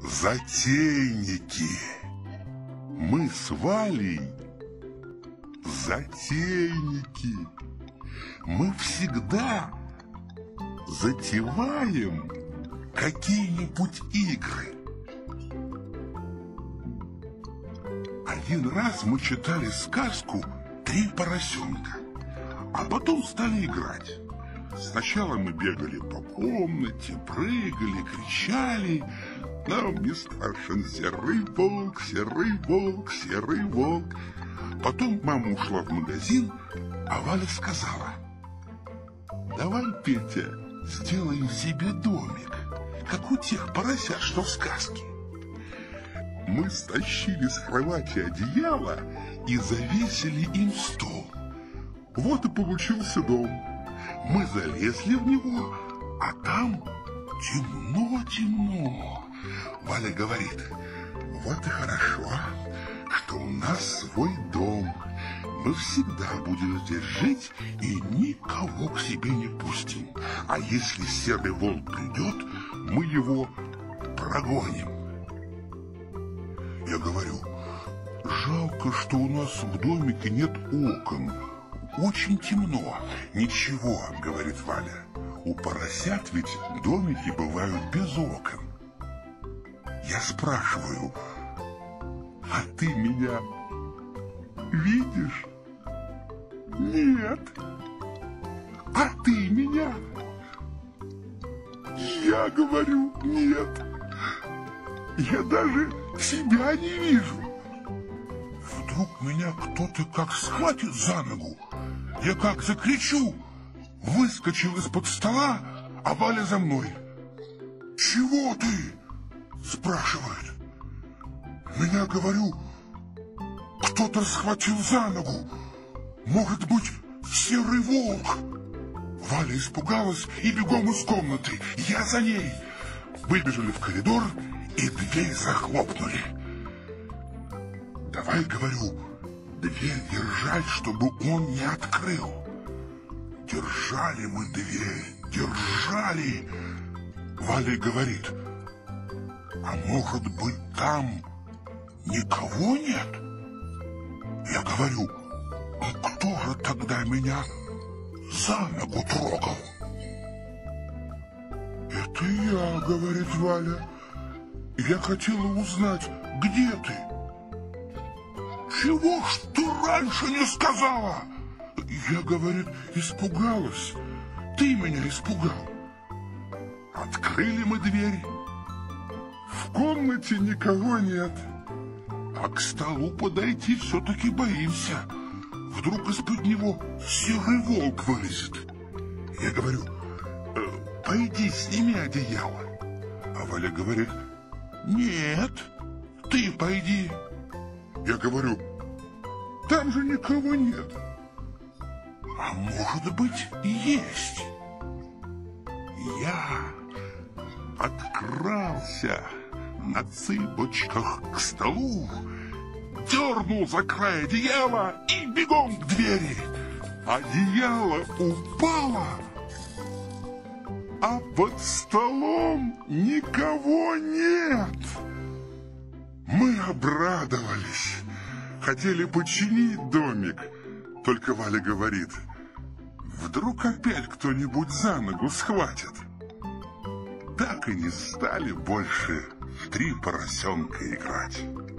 затейники. Мы с Валей затейники. Мы всегда затеваем какие-нибудь игры. Один раз мы читали сказку «Три поросенка», а потом стали играть. Сначала мы бегали по комнате, прыгали, кричали. Нам не страшен серый волк, серый волк, серый волк. Потом мама ушла в магазин, а Валя сказала: давай, Петя, сделаем себе домик, как у тех поросят, что в сказке. Мы стащили с кровати одеяло и завесили им стол. Вот и получился дом. Мы залезли в него, а там темно-темно. Валя говорит: вот и хорошо, что у нас свой дом. Мы всегда будем здесь жить и никого к себе не пустим. А если серый волк придет, мы его прогоним. Я говорю: жалко, что у нас в домике нет окон. Очень темно. Ничего, говорит Валя, у поросят ведь домики бывают без окон. Я спрашиваю: а ты меня видишь? Нет. А ты меня? Я говорю: нет. Я даже себя не вижу. Вдруг меня кто-то как схватит за ногу. Я как закричу. Выскочил из-под стола, а Валя за мной. Чего ты? Спрашивает. Меня, говорю, кто-то схватил за ногу. Может быть, серый волк. Валя испугалась и бегом из комнаты. Я за ней. Выбежали в коридор и дверь захлопнули. Давай, говорю, дверь держать, чтобы он не открыл. Держали мы дверь, держали. Валя говорит: а может быть, там никого нет? Я говорю: а кто же тогда меня за ногу трогал? Это я, говорит Валя. Я хотела узнать, где ты. Чего ж ты раньше не сказала? Я, говорит, испугалась. Ты меня испугал. Открыли мы дверь. В комнате никого нет. А к столу подойти все-таки боимся. Вдруг из-под него серый волк вылезет. Я говорю: пойди, сними одеяло. А Валя говорит: нет, ты пойди. Я говорю: там же никого нет. А может быть, есть. Я подкрался на цыпочках к столу, дернул за край одеяла и бегом к двери. Одеяло упало, а под столом никого нет. Мы обрадовались, хотели починить домик. Только Валя говорит: вдруг опять кто-нибудь за ногу схватит. Так и не стали больше в три поросенка играть.